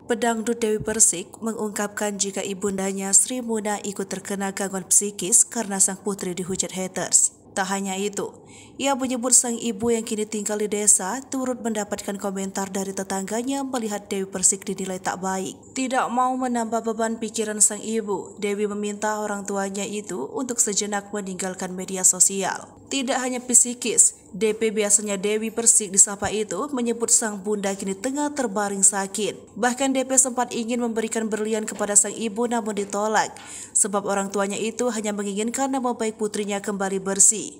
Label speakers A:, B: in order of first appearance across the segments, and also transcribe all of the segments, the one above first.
A: Pedangdut Dewi Persik mengungkapkan jika ibundanya Sri Muna ikut terkena gangguan psikis karena sang putri dihujat haters. Tak hanya itu, ia menyebut sang ibu yang kini tinggal di desa turut mendapatkan komentar dari tetangganya melihat Dewi Persik dinilai tak baik. Tidak mau menambah beban pikiran sang ibu, Dewi meminta orang tuanya itu untuk sejenak meninggalkan media sosial. Tidak hanya psikis, DP biasanya Dewi Persik disapa itu menyebut sang bunda kini tengah terbaring sakit. Bahkan DP sempat ingin memberikan berlian kepada sang ibu namun ditolak, sebab orang tuanya itu hanya menginginkan nama baik putrinya kembali bersih.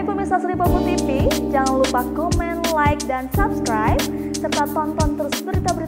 B: Jangan lupa komen, like, dan subscribe, serta tonton terus berita